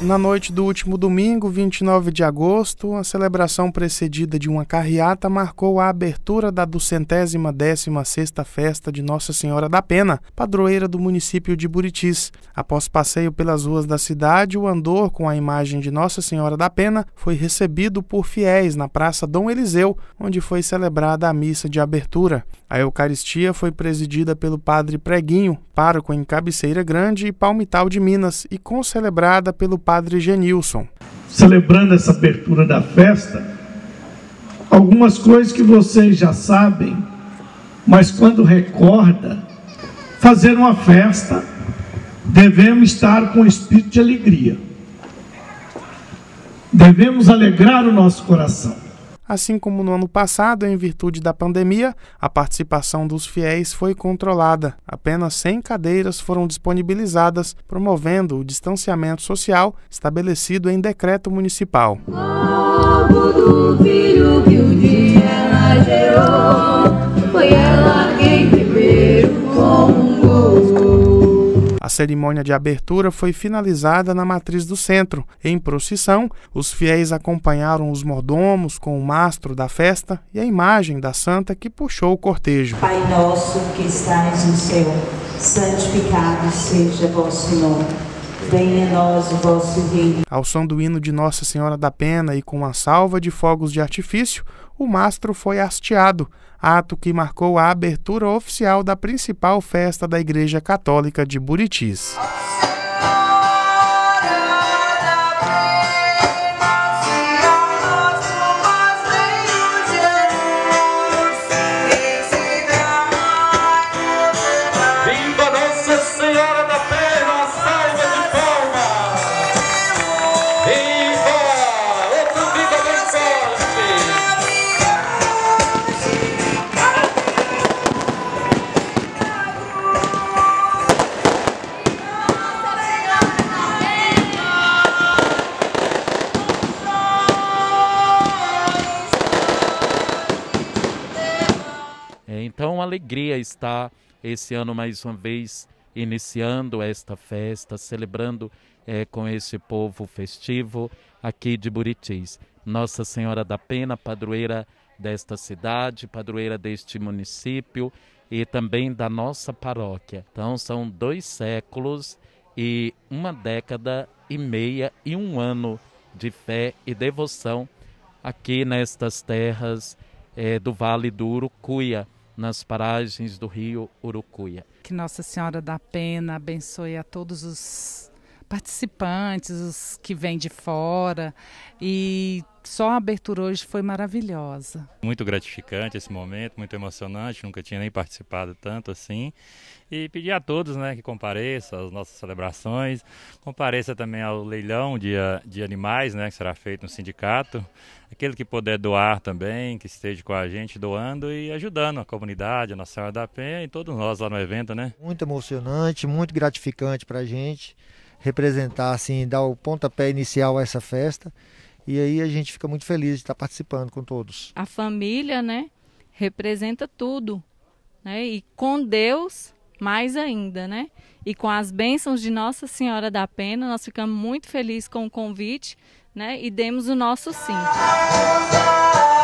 Na noite do último domingo, 29 de agosto, a celebração precedida de uma carreata marcou a abertura da 216ª Festa de Nossa Senhora da Pena, padroeira do município de Buritis. Após passeio pelas ruas da cidade, o andor com a imagem de Nossa Senhora da Pena foi recebido por fiéis na Praça Dom Eliseu, onde foi celebrada a missa de abertura. A Eucaristia foi presidida pelo padre Preguinho, pároco em Cabeceira Grande e Palmital de Minas, e concelebrada pelo padre Genilson. Celebrando essa abertura da festa, algumas coisas que vocês já sabem, mas quando recorda, fazer uma festa, devemos estar com espírito de alegria. Devemos alegrar o nosso coração. Assim como no ano passado, em virtude da pandemia, a participação dos fiéis foi controlada. Apenas 100 cadeiras foram disponibilizadas, promovendo o distanciamento social estabelecido em decreto municipal. Logo do filho que um dia ela gerou, foi ela quem primeiro comungou. A cerimônia de abertura foi finalizada na matriz do centro. Em procissão, os fiéis acompanharam os mordomos com o mastro da festa e a imagem da santa que puxou o cortejo. Pai nosso que estais no céu, santificado seja vosso nome. Venha a nós o vosso reino. Ao som do hino de Nossa Senhora da Pena e com uma salva de fogos de artifício, o mastro foi hasteado, ato que marcou a abertura oficial da principal festa da Igreja Católica de Buritis. Então, alegria estar esse ano mais uma vez iniciando esta festa, celebrando com esse povo festivo aqui de Buritis. Nossa Senhora da Pena, padroeira desta cidade, padroeira deste município e também da nossa paróquia. Então, são 2 séculos e 1,5 décadas e 1 ano de fé e devoção aqui nestas terras do Vale do Urucuia, nas paragens do rio Urucuia. Que Nossa Senhora da Pena abençoe a todos os participantes, os que vêm de fora, e só a abertura hoje foi maravilhosa. Muito gratificante esse momento, muito emocionante, nunca tinha nem participado tanto assim. E pedir a todos, que compareçam às nossas celebrações, compareça também ao leilão de animais, que será feito no sindicato. Aquele que puder doar também, que esteja com a gente doando e ajudando a comunidade, a Nossa Senhora da Penha e todos nós lá no evento, Muito emocionante, muito gratificante para a gente representar, assim, dar o pontapé inicial a essa festa. E aí a gente fica muito feliz de estar participando com todos. A família, representa tudo, e com Deus mais ainda, E com as bênçãos de Nossa Senhora da Pena, nós ficamos muito felizes com o convite, e demos o nosso sim.